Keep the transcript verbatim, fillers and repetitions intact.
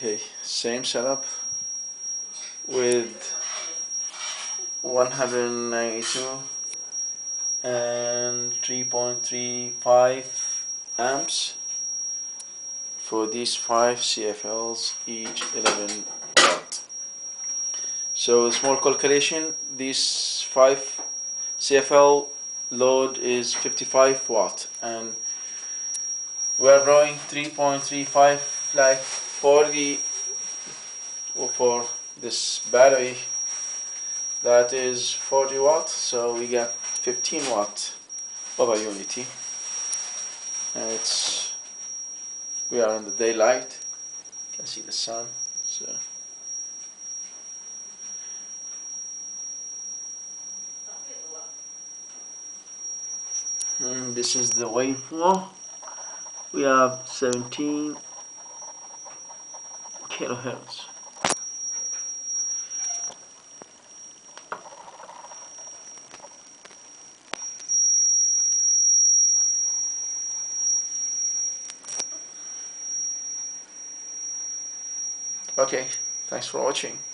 Okay, same setup with one hundred ninety-two and three point three five amps for these five C F Ls, each eleven watt. So small calculation, this five C F L load is fifty-five watt, and we are drawing three point three five like forty for this battery, that is forty watt, so we got fifteen watt over unity, and it's we are in the daylight, you can see the sun. So and this is the waveform. We have seventeen kilohertz. Okay, thanks for watching.